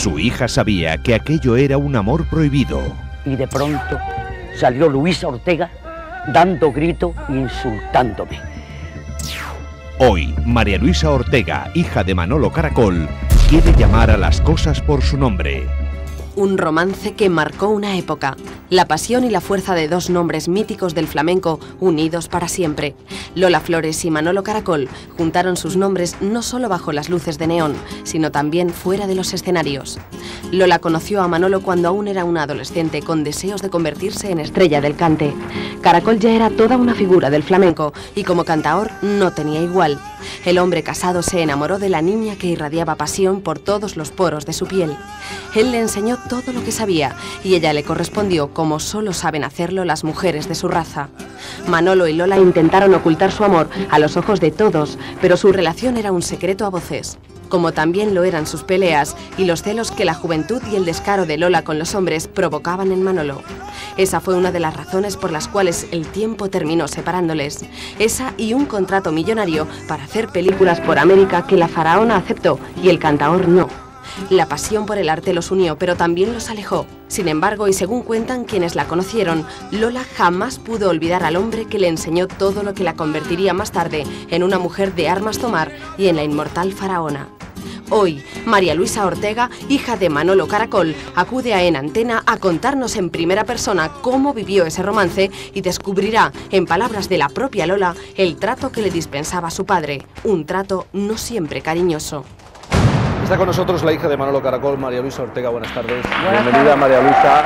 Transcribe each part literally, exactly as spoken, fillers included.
Su hija sabía que aquello era un amor prohibido. Y de pronto salió Luisa Ortega dando grito e insultándome. Hoy, María Luisa Ortega, hija de Manolo Caracol, quiere llamar a las cosas por su nombre. Un romance que marcó una época. La pasión y la fuerza de dos nombres míticos del flamenco unidos para siempre. Lola Flores y Manolo Caracol juntaron sus nombres no solo bajo las luces de neón, sino también fuera de los escenarios. Lola conoció a Manolo cuando aún era una adolescente con deseos de convertirse en estrella del cante. Caracol ya era toda una figura del flamenco y como cantaor no tenía igual. El hombre casado se enamoró de la niña que irradiaba pasión por todos los poros de su piel. Él le enseñó todo lo que sabía y ella le correspondió como solo saben hacerlo las mujeres de su raza. Manolo y Lola intentaron ocultar su amor a los ojos de todos, pero su relación era un secreto a voces, como también lo eran sus peleas y los celos que la juventud y el descaro de Lola con los hombres provocaban en Manolo. Esa fue una de las razones por las cuales el tiempo terminó separándoles. Esa y un contrato millonario para hacer películas por América que la faraona aceptó y el cantaor no. La pasión por el arte los unió, pero también los alejó. Sin embargo, y según cuentan quienes la conocieron, Lola jamás pudo olvidar al hombre que le enseñó todo lo que la convertiría más tarde en una mujer de armas tomar y en la inmortal faraona. Hoy, María Luisa Ortega, hija de Manolo Caracol, acude a En Antena a contarnos en primera persona cómo vivió ese romance y descubrirá, en palabras de la propia Lola, el trato que le dispensaba su padre, un trato no siempre cariñoso. Está con nosotros la hija de Manolo Caracol, María Luisa Ortega. Buenas tardes. Buenas Bienvenida, tardes. María Luisa.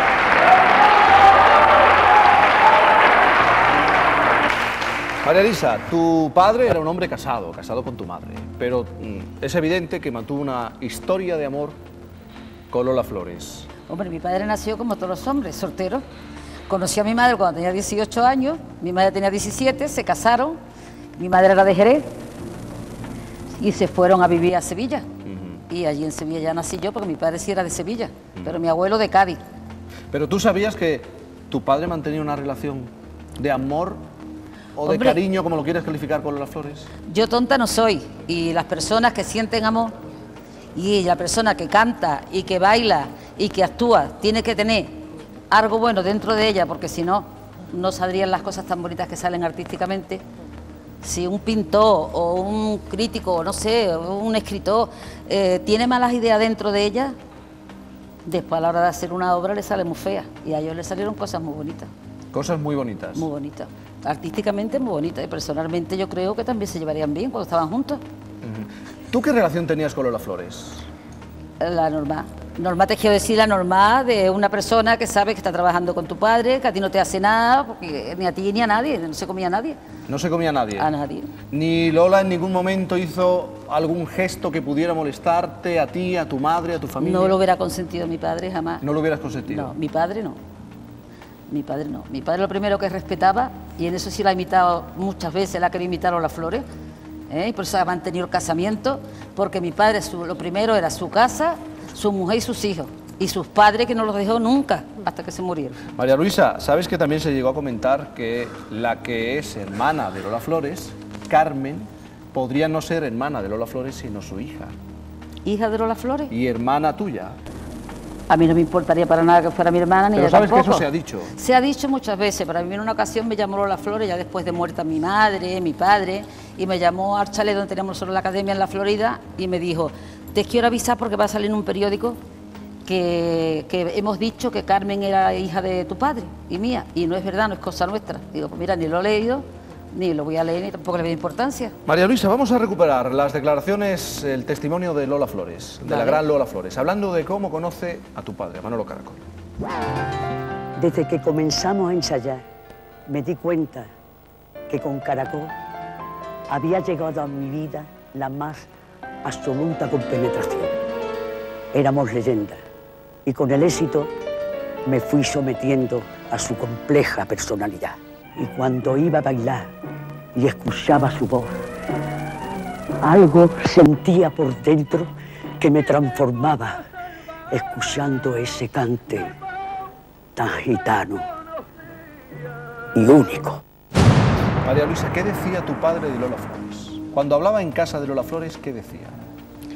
María Luisa, tu padre era un hombre casado, casado con tu madre, pero mm, es evidente que mantuvo una historia de amor con Lola Flores. Hombre, mi padre nació como todos los hombres, soltero. Conocí a mi madre cuando tenía dieciocho años, mi madre tenía diecisiete, se casaron, mi madre era de Jerez y se fueron a vivir a Sevilla. Y allí en Sevilla ya nací yo, porque mi padre sí era de Sevilla, mm. pero mi abuelo de Cádiz. Pero tú sabías que tu padre mantenía una relación de amor o de Hombre, cariño, como lo quieres calificar, con Lola Flores. Yo tonta no soy, y las personas que sienten amor, y la persona que canta y que baila y que actúa, tiene que tener algo bueno dentro de ella, porque si no, no saldrían las cosas tan bonitas que salen artísticamente. Si un pintor o un crítico, o no sé, o un escritor eh, tiene malas ideas dentro de ella, después a la hora de hacer una obra le sale muy fea, y a ellos le salieron cosas muy bonitas. Cosas muy bonitas. Muy bonitas. Artísticamente muy bonitas, y personalmente yo creo que también se llevarían bien cuando estaban juntos. Uh-huh. ¿Tú qué relación tenías con Lola Flores? La normal. Normal te quiero decir la normal de una persona que sabe que está trabajando con tu padre, que a ti no te hace nada, porque ni a ti ni a nadie, no se comía a nadie. No se comía a nadie. A nadie. Ni Lola en ningún momento hizo algún gesto que pudiera molestarte a ti, a tu madre, a tu familia. No lo hubiera consentido mi padre jamás. ¿No lo hubieras consentido? No, mi padre no. Mi padre no. Mi padre lo primero que respetaba, y en eso sí la ha imitado muchas veces, la ha querido imitar a Lola Flores, ¿eh? Y por eso ha mantenido el casamiento, porque mi padre su, lo primero era su casa, su mujer y sus hijos, y sus padres, que no los dejó nunca hasta que se murieron. María Luisa, ¿sabes que también se llegó a comentar que la que es hermana de Lola Flores, Carmen, podría no ser hermana de Lola Flores, sino su hija? ¿Hija de Lola Flores? Y hermana tuya. A mí no me importaría para nada que fuera mi hermana, ni Pero ella sabes tampoco. que eso se ha dicho. Se ha dicho muchas veces, pero a mí en una ocasión me llamó Lola Flores, ya después de muerta mi madre, mi padre, y me llamó al chalet donde teníamos nosotros la academia en la Florida, y me dijo: te quiero avisar porque va a salir en un periódico que, que hemos dicho que Carmen era hija de tu padre y mía, y no es verdad, no es cosa nuestra. Digo, pues mira, ni lo he leído, ni lo voy a leer, ni tampoco le doy importancia. María Luisa, vamos a recuperar las declaraciones, el testimonio de Lola Flores, de Vale. la gran Lola Flores, hablando de cómo conoce a tu padre, a Manolo Caracol. Desde que comenzamos a ensayar, me di cuenta que con Caracol había llegado a mi vida la más absoluta compenetración. Éramos leyendas, y con el éxito me fui sometiendo a su compleja personalidad. Y cuando iba a bailar y escuchaba su voz, algo sentía por dentro que me transformaba, escuchando ese cante tan gitano y único. María Luisa, ¿qué decía tu padre de Lola Flores? Cuando hablaba en casa de Lola Flores, ¿qué decía?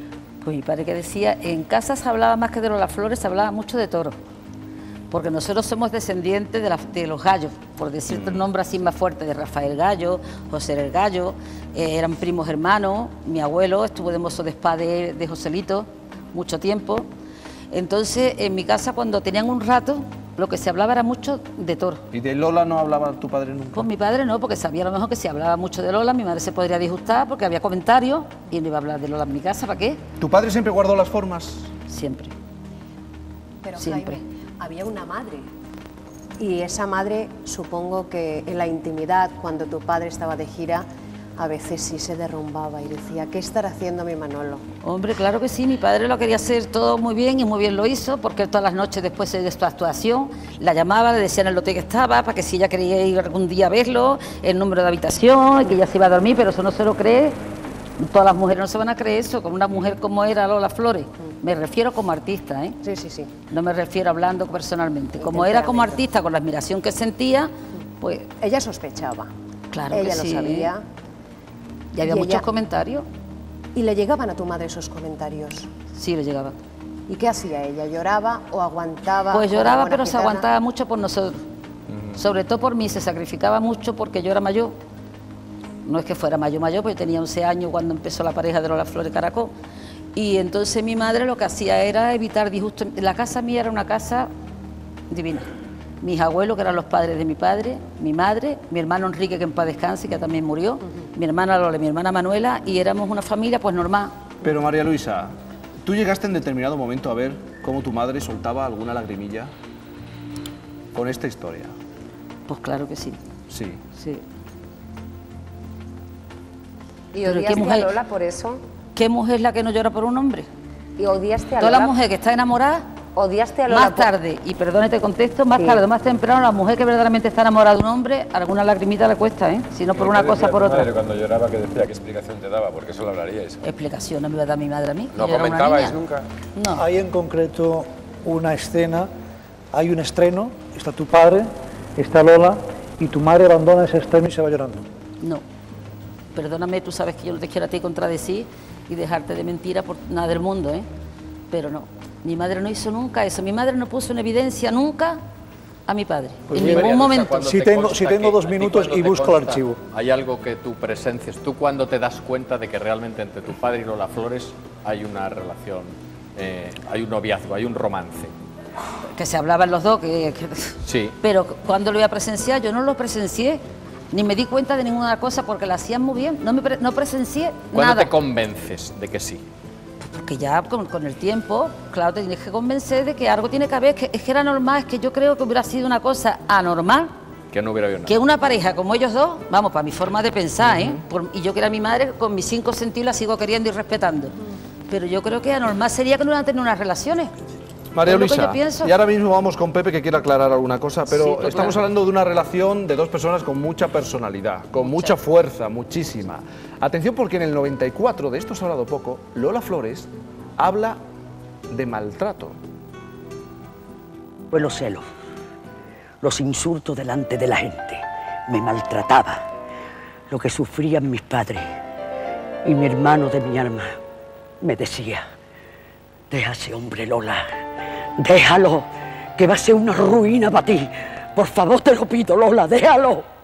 Pues mi padre que decía, en casa se hablaba más que de Lola Flores, se hablaba mucho de toros. Porque nosotros somos descendientes de, la, de los gallos, por decirte un nombre así más fuerte, de Rafael Gallo, José el Gallo, eh, eran primos hermanos, mi abuelo estuvo de mozo de spa de, de Joselito mucho tiempo. Entonces, en mi casa, cuando tenían un rato, lo que se hablaba era mucho de toros. ¿Y de Lola no hablaba tu padre nunca? Pues mi padre no, porque sabía a lo mejor que si hablaba mucho de Lola, mi madre se podría disgustar porque había comentarios y no iba a hablar de Lola en mi casa, ¿para qué? ¿Tu padre siempre guardó las formas? Siempre. Pero Siempre. Jaime, había una madre. Y esa madre, supongo que en la intimidad, cuando tu padre estaba de gira, a veces sí se derrumbaba y decía, ¿qué estará haciendo mi Manolo? Hombre, claro que sí, mi padre lo quería hacer todo muy bien y muy bien lo hizo, porque todas las noches después de su actuación la llamaba, le decían el hotel que estaba, para que si ella quería ir algún día a verlo, el número de habitación, que ella se iba a dormir, pero eso no se lo cree. Todas las mujeres no se van a creer eso, con una mujer como era Lola Flores. Me refiero como artista, ¿eh? Sí, sí, sí. No me refiero hablando personalmente. Como era como artista, con la admiración que sentía, pues... Ella sospechaba. Claro ella que lo sí. sabía. Y había Y muchos ella- comentarios. ¿Y le llegaban a tu madre esos comentarios? Sí, le llegaban. ¿Y qué hacía ella? ¿Lloraba o aguantaba? Pues como lloraba, buena pero se gitana? aguantaba mucho por nosotros. Sobre todo por mí, se sacrificaba mucho porque yo era mayor. No es que fuera mayor, mayor, porque tenía once años cuando empezó la pareja de Lola Flores Caracol. Y entonces mi madre lo que hacía era evitar disgustos. La casa mía era una casa divina. Mis abuelos, que eran los padres de mi padre, mi madre, mi hermano Enrique, que en paz descanse, que también murió, mi hermana Lola, mi hermana Manuela, y éramos una familia pues normal. Pero María Luisa, ¿tú llegaste en determinado momento a ver cómo tu madre soltaba alguna lagrimilla con esta historia? Pues claro que sí, Sí. sí. ¿Y Pero odiaste qué mujer- a Lola por eso? ¿Qué mujer es la que no llora por un hombre? ¿Y odiaste a Toda Lola? la mujer que está enamorada, ¿Odiaste a Lola más por- tarde, y perdone te contesto, más Sí. tarde o más temprano, la mujer que verdaderamente está enamorada de un hombre, alguna lagrimita le cuesta, ¿eh? Si no por una cosa, por otra. Madre, cuando lloraba, ¿qué decía? ¿Qué explicación te daba? Porque eso lo hablaríais. Explicación no me iba a dar mi madre a mí. ¿No yo era una comentabais niña. nunca? No. Hay en concreto una escena, hay un estreno, está tu padre, está Lola, y tu madre abandona ese estreno y se va llorando. No. Perdóname, tú sabes que yo no te quiero a ti contradecir y dejarte de mentira por nada del mundo, ¿eh? Pero no. Mi madre no hizo nunca eso. Mi madre no puso en evidencia nunca a mi padre. Pues en mira, ningún momento. Cuando Si te tengo- consta si tengo que- dos a ti minutos cuando y te busco el consta, archivo. Hay algo que tú presencias. ¿Tú cuando te das cuenta de que realmente entre tu padre y Lola Flores hay una relación, eh, hay un noviazgo, hay un romance? Que se hablaban los dos, que, que- Sí. pero cuando lo iba a presenciar, yo no lo presencié, ni me di cuenta de ninguna cosa porque la hacían muy bien, no, me pre- no presencié ¿Cuándo nada. te convences de que sí? Porque ya con, con el tiempo, claro, te tienes que convencer de que algo tiene que haber, que es que era normal, es que yo creo que hubiera sido una cosa anormal, Que no hubiera habido nada. que una pareja como ellos dos, vamos, para mi forma de pensar, ¿eh? Por- y yo que era mi madre, con mis cinco sentidos la sigo queriendo y respetando. Pero yo creo que anormal sería que no hubieran tenido unas relaciones. María Es lo que Luisa, yo pienso. y ahora mismo vamos con Pepe que quiere aclarar alguna cosa, pero Sí, pues estamos claro. hablando de una relación de dos personas con mucha personalidad, con mucha, fuerza, muchísima. Atención porque en el noventa y cuatro, de esto se ha hablado poco, Lola Flores habla de maltrato. Pues los celos, los insultos delante de la gente, me maltrataba, lo que sufrían mis padres y mi hermano de mi alma me decía, deja a ese hombre, Lola, déjalo, que va a ser una ruina para ti. Por favor, te lo pido, Lola, déjalo.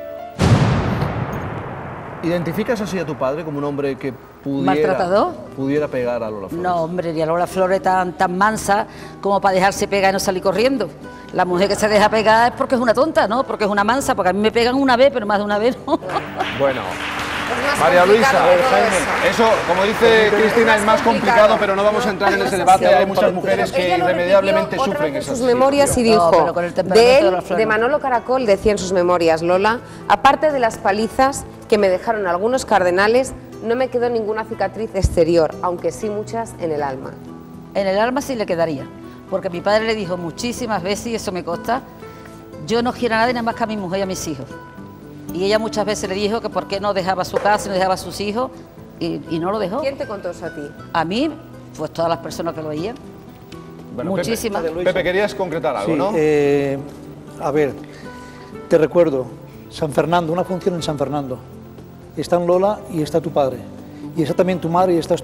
¿Identificas así a tu padre como un hombre que pudiera, ¿Maltratador? pudiera pegar a Lola Flores? No, hombre, ni a Lola Flores tan, tan mansa como para dejarse pegar y no salir corriendo. La mujer que se deja pegar es porque es una tonta, ¿no? Porque es una mansa, porque a mí me pegan una vez, pero más de una vez no. Bueno, Es más María Luisa, complicado que todo eso. eso, como dice Cristina, es más complicado, pero no vamos a entrar en no ese es debate. así. Hay muchas mujeres que Ella lo irremediablemente repitió otra sufren vez en esas sus memorias y situaciones. No, dijo, pero con el temperamento de de él, la Flor, de no. Manolo Caracol, decía en sus memorias, Lola, aparte de las palizas que me dejaron algunos cardenales, no me quedó ninguna cicatriz exterior, aunque sí muchas en el alma. En el alma sí le quedaría, porque mi padre le dijo muchísimas veces, y eso me consta, yo no quiero a nadie nada más que a mi mujer y a mis hijos. Y ella muchas veces le dijo que por qué no dejaba su casa, no dejaba a sus hijos, y, y no lo dejó. ¿Quién te contó eso a ti? A mí, pues todas las personas que lo oían, Bueno, muchísimas. Pepe, Pepe, querías concretar algo, Sí, ¿no? eh, a ver, te recuerdo, San Fernando, una función en San Fernando. Están Lola y está tu padre. Y está también tu madre y estás tú.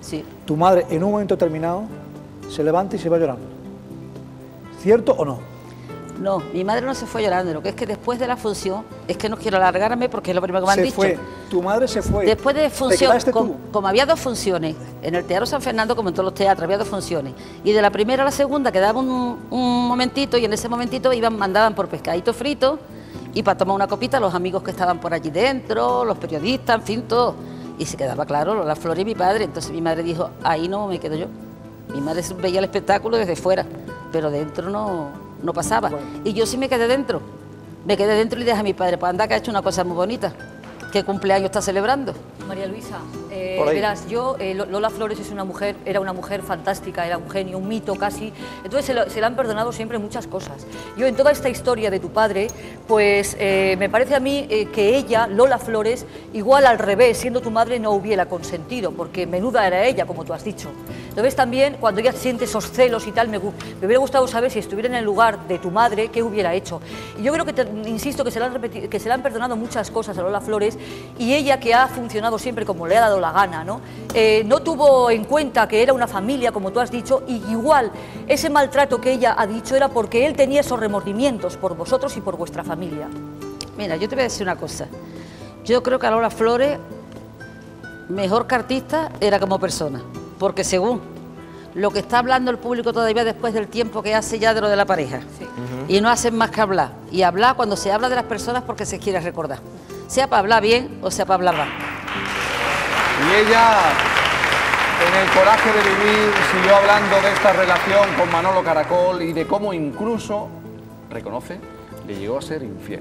Sí. Tu madre en un momento determinado se levanta y se va llorando. ¿Cierto o no? No, mi madre no se fue llorando, lo que es que después de la función, es que no quiero alargarme porque es lo primero que me han se dicho. Fue. Tu madre se fue. Después de función, ¿Te com, tú? como había dos funciones, en el Teatro San Fernando, como en todos los teatros, había dos funciones. Y de la primera a la segunda quedaba un, un momentito, y en ese momentito iban, mandaban por pescadito frito y para tomar una copita los amigos que estaban por allí dentro, los periodistas, en fin, todo. Y se quedaba claro, Lola Flores y mi padre. Entonces mi madre dijo, ahí no me quedo yo. Mi madre veía el espectáculo desde fuera, pero dentro no, no pasaba. Bueno. Y yo sí me quedé dentro. Me quedé dentro y dije a mi padre, pues anda que ha hecho una cosa muy bonita. ¿Qué cumpleaños está celebrando? María Luisa, eh, verás, yo, eh, Lola Flores es una mujer, era una mujer fantástica, era un genio, un mito casi, entonces se, lo, se le han perdonado siempre muchas cosas. Yo en toda esta historia de tu padre, pues eh, me parece a mí eh, que ella, Lola Flores, igual al revés, siendo tu madre no hubiera consentido, porque menuda era ella, como tú has dicho. Entonces también, cuando ella siente esos celos y tal, me, me hubiera gustado saber si estuviera en el lugar de tu madre, qué hubiera hecho. Y yo creo que, te, insisto, que se, le han repetido, que se le han perdonado muchas cosas a Lola Flores, y ella, que ha funcionado siempre como le ha dado la gana, ¿no? Eh, no tuvo en cuenta que era una familia, como tú has dicho, y igual ese maltrato que ella ha dicho era porque él tenía esos remordimientos por vosotros y por vuestra familia. Mira, yo te voy a decir una cosa. Yo creo que a Lola Flores, mejor que artista, era como persona, porque según lo que está hablando el público todavía después del tiempo que hace ya de lo de la pareja, sí. uh-huh. y no hacen más que hablar, y hablar cuando se habla de las personas porque se quiere recordar, sea para hablar bien o sea para hablar mal. Y ella, en el coraje de vivir, siguió hablando de esta relación con Manolo Caracol y de cómo incluso, reconoce, le llegó a ser infiel.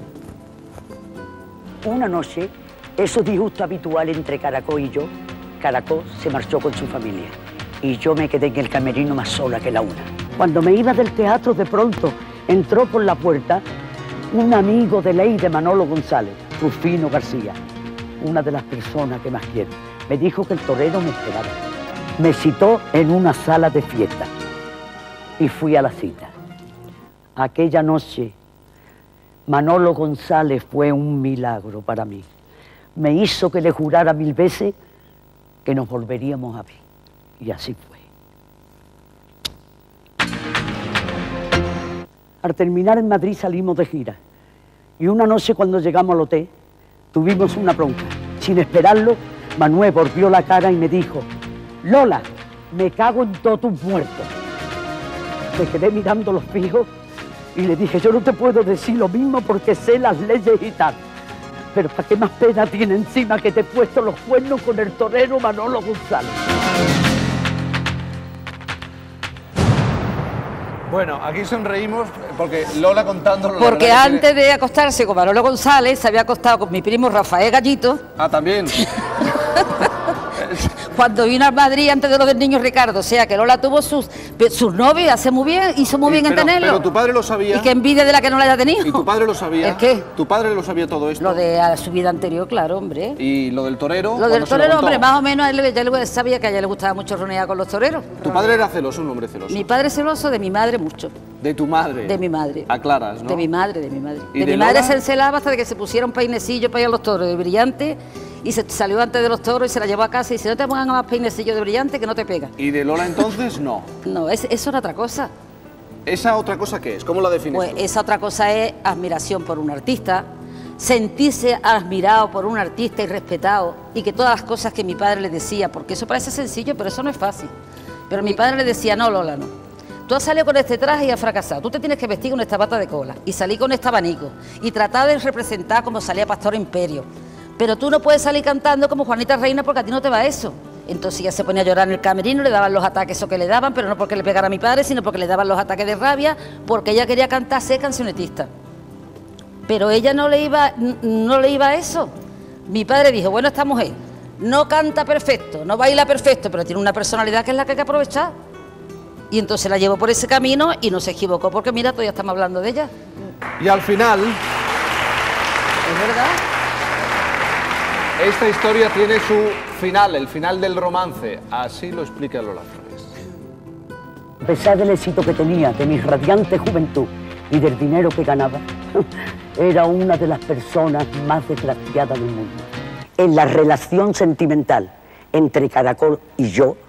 Una noche, eso disgusto habitual entre Caracol y yo, Caracol se marchó con su familia y yo me quedé en el camerino más sola que la una. Cuando me iba del teatro, de pronto entró por la puerta un amigo de ley de Manolo González, Rufino García, una de las personas que más quiero. Me dijo que el torero me esperaba. Me citó en una sala de fiesta y fui a la cita. Aquella noche, Manolo González fue un milagro para mí. Me hizo que le jurara mil veces que nos volveríamos a ver. Y así fue. Al terminar en Madrid salimos de gira. Y una noche cuando llegamos al hotel, tuvimos una bronca. Sin esperarlo, Manuel volvió la cara y me dijo, Lola, me cago en todos tus muertos. Me quedé mirando los fijos y le dije, yo no te puedo decir lo mismo porque sé las leyes y tal. Pero ¿para qué más pena tiene encima que te he puesto los cuernos con el torero Manolo González? Bueno, aquí sonreímos porque Lola contándolo... Porque antes tiene... de acostarse con Manolo González, se había acostado con mi primo Rafael Gallito. Ah, también. Cuando vino a Madrid antes de lo del niño Ricardo, o sea que Lola tuvo sus, sus novios, hace muy bien, hizo muy y, bien pero, en tenerlo. Pero tu padre lo sabía. Y que envidia de la que no la haya tenido. ¿Y tu padre lo sabía? ¿El qué? ¿Tu padre lo sabía todo esto? Lo de a su vida anterior, claro, hombre. ¿Y lo del torero? Lo del torero, hombre, más o menos, él ya le sabía que a ella le gustaba mucho ronear con los toreros. ¿Tu padre era celoso, un hombre celoso? Mi padre celoso, de mi madre mucho. ¿De tu madre? De mi madre. Aclaras, ¿no? De mi madre, de mi madre. ¿Y de, de mi madre Lola? se encelaba hasta de que se pusiera un peinecillo para ir a los toros de brillante y se salió antes de los toros y se la llevó a casa y dice, no te pongan más peinecillo de brillante que no te pega. ¿Y de Lola entonces no? No, es, eso era otra cosa. ¿Esa otra cosa qué es? ¿Cómo la defines Pues tú? esa otra cosa es admiración por un artista, sentirse admirado por un artista y respetado y que todas las cosas que mi padre le decía, porque eso parece sencillo, pero eso no es fácil. Pero mi padre le decía, no, Lola, no. Tú has salido con este traje y has fracasado. Tú te tienes que vestir con esta bata de cola y salir con este abanico y tratar de representar como salía Pastor Imperio. Pero tú no puedes salir cantando como Juanita Reina porque a ti no te va eso. Entonces ella se ponía a llorar en el camerino, le daban los ataques o que le daban, pero no porque le pegara a mi padre, sino porque le daban los ataques de rabia, porque ella quería cantar ser cancionetista. Pero ella no le iba, no le iba a eso. Mi padre dijo, bueno, esta mujer no canta perfecto, no baila perfecto, pero tiene una personalidad que es la que hay que aprovechar. Y entonces la llevó por ese camino y no se equivocó, porque mira, todavía estamos hablando de ella. Y al final... Es verdad. Esta historia tiene su final, el final del romance. Así lo explica Lola Flores. A pesar del éxito que tenía, de mi radiante juventud y del dinero que ganaba, era una de las personas más desgraciadas del mundo. En la relación sentimental entre Caracol y yo,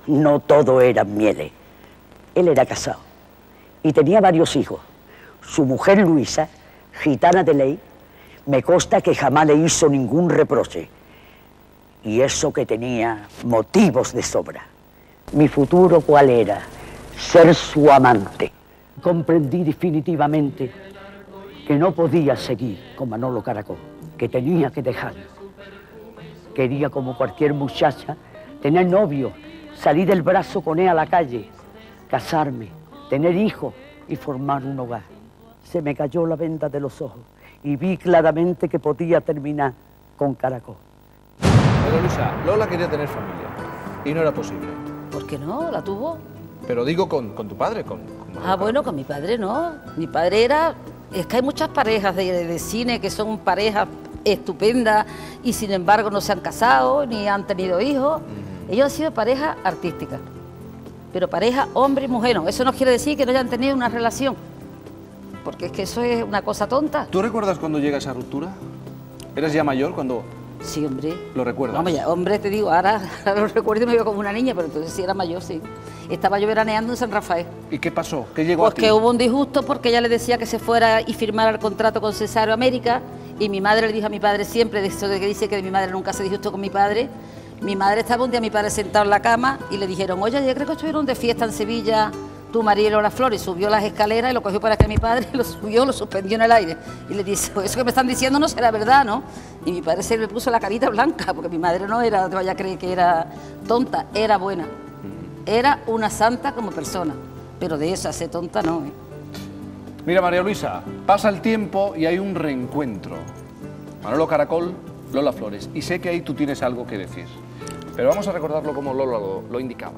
no todo eran mieles. Él era casado y tenía varios hijos. Su mujer Luisa, gitana de ley, me consta que jamás le hizo ningún reproche. Y eso que tenía motivos de sobra. Mi futuro, ¿cuál era? Ser su amante. Comprendí definitivamente que no podía seguir con Manolo Caracol, que tenía que dejarlo. Quería, como cualquier muchacha, tener novio, salir del brazo con él a la calle, casarme, tener hijos y formar un hogar. Se me cayó la venda de los ojos y vi claramente que podía terminar con Caracol. Pero Luisa, Lola quería tener familia y no era posible. ¿Por qué no? ¿La tuvo? Pero digo con, con tu padre, con... con ah, bueno, con mi padre no. Mi padre era... Es que hay muchas parejas de, de cine que son parejas estupendas y sin embargo no se han casado ni han tenido hijos. Uh-huh. Ellos han sido pareja artística, pero pareja hombre y mujer no. Eso no quiere decir que no hayan tenido una relación, porque es que eso es una cosa tonta. ¿Tú recuerdas cuando llega esa ruptura? ¿Eras ya mayor cuando...? Sí, hombre. ¿Lo recuerdas? Hombre, ya, hombre, te digo, ahora, ahora lo recuerdo y me veo como una niña, pero entonces sí era mayor, sí. Estaba yo veraneando en San Rafael. ¿Y qué pasó? ¿Qué llegó pues a ti? Pues que hubo un disgusto porque ella le decía que se fuera y firmara el contrato con Cesaro América y mi madre le dijo a mi padre siempre, de eso de que dice que mi madre nunca se disgustó con mi padre. Mi madre estaba un día mi padre sentado en la cama y le dijeron, oye, yo creo que estuvieron de fiesta en Sevilla tu marido y Lola Flores. Subió las escaleras y lo cogió para que mi padre lo subió, lo suspendió en el aire. Y le dice, eso que me están diciendo no será verdad, ¿no? Y mi padre se le puso la carita blanca, porque mi madre no era, no te vaya a creer que era tonta, era buena. Era una santa como persona, pero de esa ser tonta no, ¿eh? Mira, María Luisa, pasa el tiempo y hay un reencuentro. Manolo Caracol, Lola Flores. Y sé que ahí tú tienes algo que decir. Pero vamos a recordarlo como Lola lo, lo indicaba.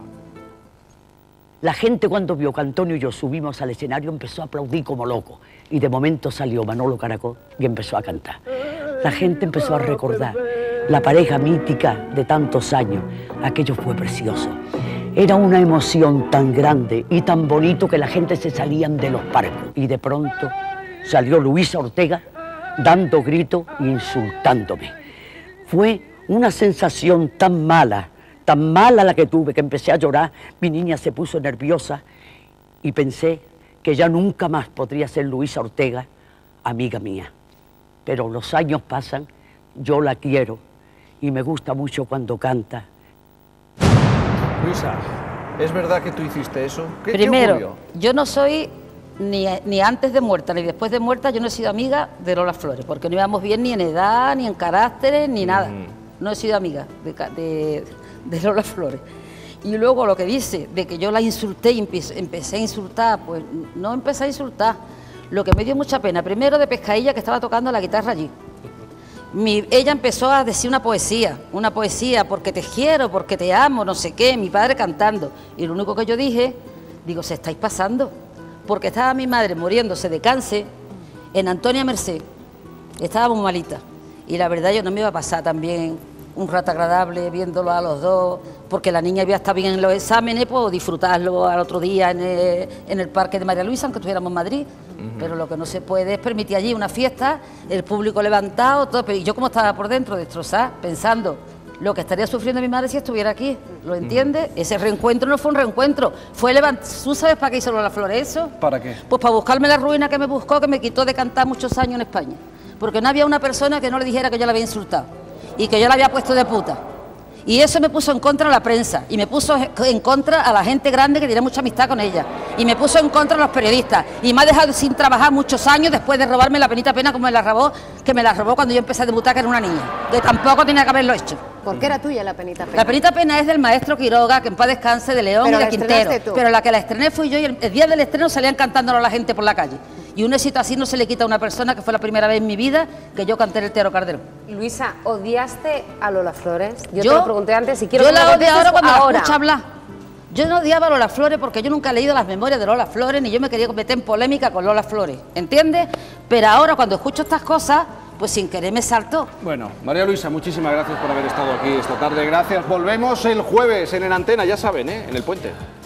La gente cuando vio que Antonio y yo subimos al escenario empezó a aplaudir como loco. Y de momento salió Manolo Caracol y empezó a cantar. La gente empezó a recordar la pareja mítica de tantos años. Aquello fue precioso. Era una emoción tan grande y tan bonito que la gente se salían de los parcos. Y de pronto salió Luisa Ortega dando gritos e insultándome. Fue una sensación tan mala, tan mala la que tuve, que empecé a llorar. Mi niña se puso nerviosa y pensé que ya nunca más podría ser Luisa Ortega amiga mía. Pero los años pasan, yo la quiero y me gusta mucho cuando canta. Luisa, ¿es verdad que tú hiciste eso? ¿Qué, Primero, ¿qué ocurrió? yo no soy ni, ni antes de muerta ni después de muerta, yo no he sido amiga de Lola Flores, porque no íbamos bien ni en edad, ni en caracteres, ni nada. Mm. No he sido amiga de, de, de Lola Flores. Y luego lo que dice, de que yo la insulté y empecé, empecé a insultar, pues no empecé a insultar. Lo que me dio mucha pena, primero de Pescadilla, que estaba tocando la guitarra allí. Mi, ella empezó a decir una poesía, una poesía, porque te quiero, porque te amo, no sé qué, mi padre cantando. Y lo único que yo dije, digo, se estáis pasando, porque estaba mi madre muriéndose de cáncer en Antonia Merced, estaba muy malita. Y la verdad yo no me iba a pasar también un rato agradable viéndolo a los dos, porque la niña iba a estar bien en los exámenes, pues disfrutarlo al otro día en el, en el Parque de María Luisa, aunque estuviéramos en Madrid. Uh-huh. Pero lo que no se puede es permitir allí una fiesta, el público levantado, todo. Pero yo como estaba por dentro, destrozada, pensando lo que estaría sufriendo mi madre si estuviera aquí, ¿lo entiendes? Uh-huh. Ese reencuentro no fue un reencuentro, fue levantar. ¿Tú sabes para qué hizo Lola Flores eso? ¿Para qué? Pues para buscarme la ruina que me buscó, que me quitó de cantar muchos años en España. Porque no había una persona que no le dijera que yo la había insultado y que yo la había puesto de puta. Y eso me puso en contra a la prensa y me puso en contra a la gente grande que tenía mucha amistad con ella. Y me puso en contra a los periodistas. Y me ha dejado sin trabajar muchos años después de robarme la penita pena como me la robó, que me la robó cuando yo empecé a debutar, que era una niña. Que tampoco tenía que haberlo hecho. ¿Por qué era tuya la penita pena? La penita pena es del maestro Quiroga, que en paz descanse, de León Pero y de Quintero. Tú. Pero la que la estrené fui yo y el, el día del estreno salían cantándolo a la gente por la calle. Y un éxito así no se le quita a una persona, que fue la primera vez en mi vida que yo canté en el Teatro Calderón. Luisa, ¿odiaste a Lola Flores? Yo, yo te lo pregunté antes y quiero yo que me la odio ahora cuando ahora. la escucho hablar. Yo no odiaba a Lola Flores porque yo nunca he leído las memorias de Lola Flores, ni yo me quería meter en polémica con Lola Flores, ¿entiendes? Pero ahora cuando escucho estas cosas, pues sin querer me saltó. Bueno, María Luisa, muchísimas gracias por haber estado aquí esta tarde. Gracias. Volvemos el jueves en En Antena, ya saben, ¿eh? En El Puente.